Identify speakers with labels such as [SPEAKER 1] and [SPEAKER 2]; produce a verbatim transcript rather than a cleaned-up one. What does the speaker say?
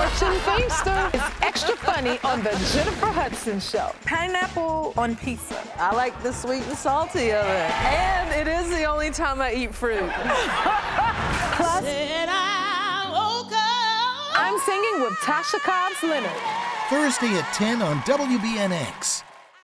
[SPEAKER 1] Watching FEIMSTER is extra funny on the Jennifer Hudson Show.
[SPEAKER 2] Pineapple on pizza.
[SPEAKER 3] I like the sweet and salty of it. And it is the only time I eat fruit.
[SPEAKER 1] Plus, I'm singing with TASHA COBBS Leonard.
[SPEAKER 4] Thursday at ten on W B N X.